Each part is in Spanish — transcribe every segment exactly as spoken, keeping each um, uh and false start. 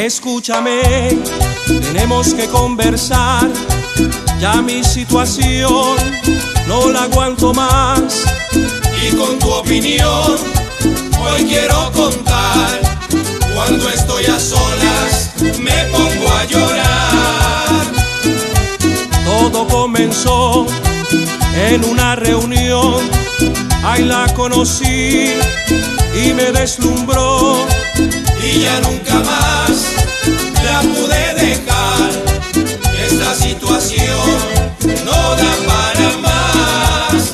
Escúchame, tenemos que conversar. Ya mi situación no la aguanto más. Y con tu opinión hoy quiero contar. Cuando estoy a solas me pongo a llorar. Todo comenzó en una reunión. Ahí la conocí y me deslumbró. Y ya nunca más la pude dejar. Esta situación no da para más.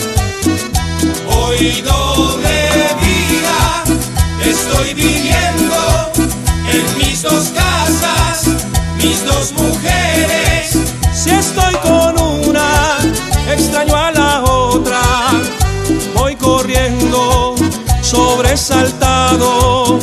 Hoy doble vida estoy viviendo en mis dos casas, mis dos mujeres. Si estoy con una, extraño a la otra. Voy corriendo, sobresaltado.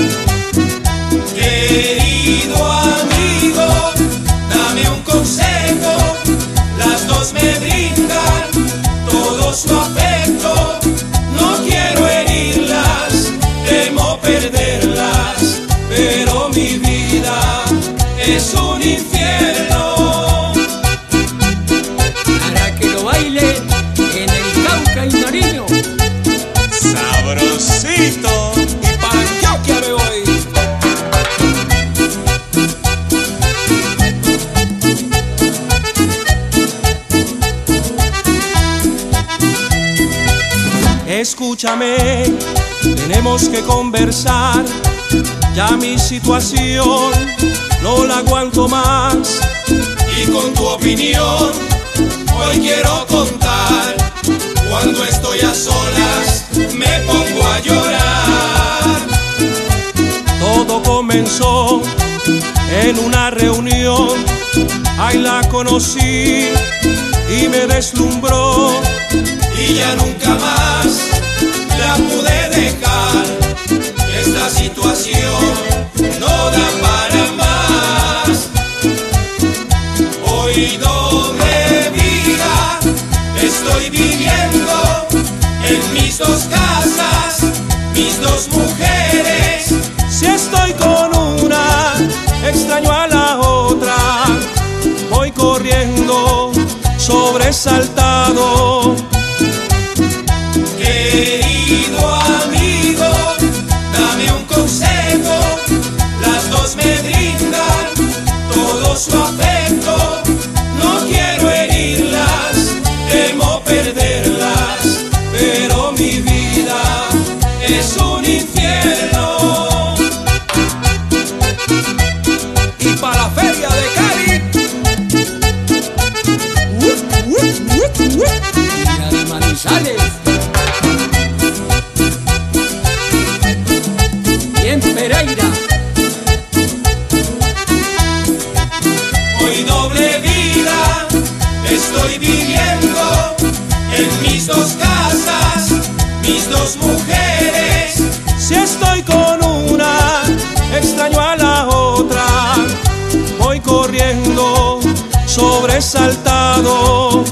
Querido amigo, dame un consejo. Las dos me brindan todo su afecto. No quiero herirlas, temo perderlas, pero mi vida es un infierno. Para que lo baile en el Cauca y Nariño. Sabrosito. Y para Antioquia me voy. Escúchame, tenemos que conversar. Ya mi situación no la aguanto más. Y con tu opinión hoy quiero contar. Cuando estoy a solas me pongo a llorar. Todo comenzó en una reunión. Ahí la conocí y me deslumbró. Y ya nunca más la pude dejar. Esta situación no da para más. Hoy doble vida estoy viviendo en mis dos casas, mis dos mujeres. Si estoy con una, extraño a la otra. Voy corriendo, sobresaltado. Querido amigo, dame un consejo. Las dos me brindan todo su afecto. No quiero herirlas, temo perderlas, pero mi vida es un infierno. Y para la feria de Cali. Y la de Manizales. Y en Pereira. Hoy doble vida estoy viviendo en mis dos casas, mis dos mujeres. Si estoy con una, extraño a la otra. Voy corriendo, sobresaltado.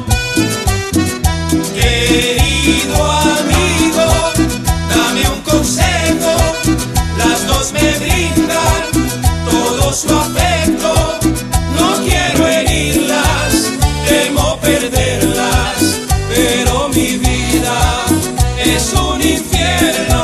Querido amigo, dame un consejo. Las dos me brindan todo su afecto. No quiero herirlas, temo perderlas, pero mi vida es un infierno.